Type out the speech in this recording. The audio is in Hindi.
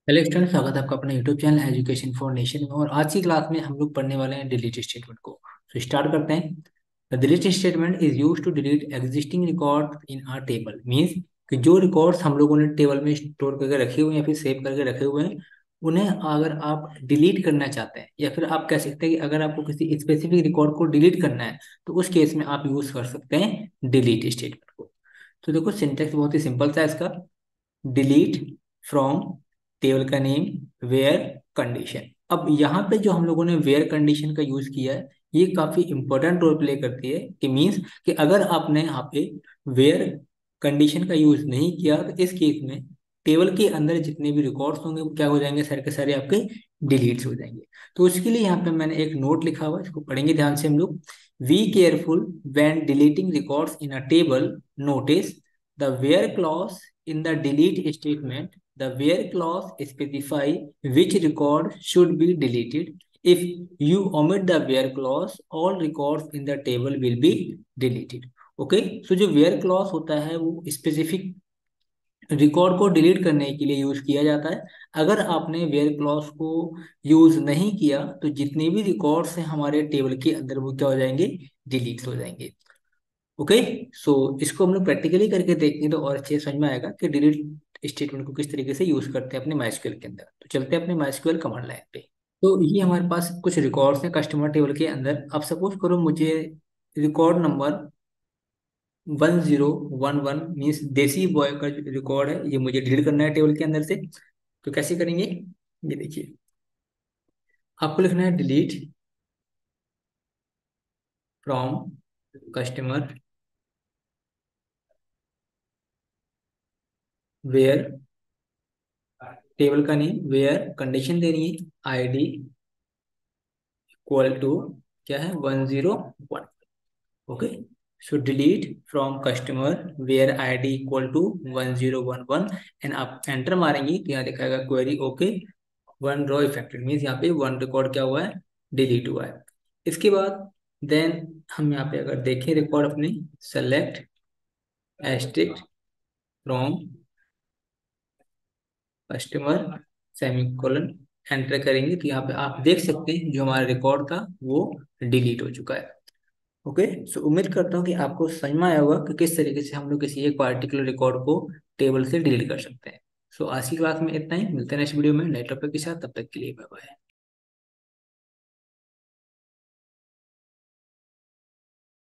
हेलो स्टूडेंट, स्वागत है आपका अपने YouTube channel Education for Nation में। और आज की क्लास में हम लोग पढ़ने वाले हैं डिलीट स्टेटमेंट को। तो स्टार्ट करते हैं। The delete statement is used to delete existing record in our table. Means कि जो रिकॉर्ड्स हम लोगों ने टेबल में स्टोर करके रखे हुए हैं या फिर सेव करके रखे हुए हैं, उन्हें अगर आप डिलीट करना चाहते हैं या फिर आप कह सकते हैं कि अगर आपको किसी स्पेसिफिक रिकॉर्ड को डिलीट करना है तो उस केस में आप यूज कर सकते हैं डिलीट स्टेटमेंट को। तो देखो, सिंटेक्स बहुत ही सिंपल सा है इसका। डिलीट फ्रॉम टेबल का नेम वेयर कंडीशन। अब यहाँ पे जो हम लोगों ने वेयर कंडीशन का यूज किया है, ये काफी इंपॉर्टेंट रोल प्ले करती है। कि मीन्स कि अगर आपने यहाँ पे वेयर कंडीशन का यूज नहीं किया तो इस केस में टेबल के अंदर जितने भी रिकॉर्ड्स होंगे वो क्या हो जाएंगे, सारे के सारे आपके डिलीट हो जाएंगे। तो उसके लिए यहाँ पे मैंने एक नोट लिखा हुआ है, इसको पढ़ेंगे ध्यान से हम लोग। Be careful when deleting records in a table, notice the where clause in the delete statement. The where clause specify which record should be deleted. If you omit the where clause, all records in the table will be deleted. Okay, so जो where clause होता है वो specific रिकॉर्ड को डिलीट करने के लिए यूज किया जाता है। अगर आपने वेयर क्लॉज को यूज नहीं किया तो जितने भी रिकॉर्ड्स हैं हमारे टेबल के अंदर वो क्या हो जाएंगे, डिलीट हो जाएंगे। ओके, सो इसको हम लोग प्रैक्टिकली करके देखेंगे तो और अच्छे से समझ में आएगा कि डिलीट स्टेटमेंट को किस तरीके से यूज करते हैं अपने माइस्क्यूएल के अंदर। तो चलते हैं अपने माइस्क्यूएल कमांड लाइन पे। तो ये हमारे पास कुछ रिकॉर्ड्स हैं कस्टमर टेबल के अंदर। अब सपोज करो मुझे record number 1011 means Desi boy का जो रिकॉर्ड है ये मुझे डिलीट करना है टेबल के अंदर से। तो कैसे करेंगे, ये देखिए। आपको लिखना है delete from customer where, table का नेम वेयर, कंडीशन देनी है आईडी इक्वल टू क्या है 101। Okay, so delete from customer where ID equal to 1011 and आप एंटर मारेंगे तो यहाँ दिखाएगा query okay, one row affected. Means यहाँ पे वन रिकॉर्ड क्या हुआ है, डिलीट हुआ है। इसके बाद देन हम यहाँ पे अगर देखें रिकॉर्ड अपने, select asterisk from customer semicolon, enter करेंगे तो यहाँ पे आप देख सकते हैं जो हमारा रिकॉर्ड था वो डिलीट हो चुका है। ओके, सो उम्मीद करता हूँ कि आपको समझ में आया होगा कि किस तरीके से हम लोग किसी एक पार्टिकुलर रिकॉर्ड को टेबल से डिलीट कर सकते हैं। सो आज की क्लास में इतना ही, मिलते हैं नेक्स्ट वीडियो में नए टॉपिक के साथ। तब तक के लिए बाय बाय।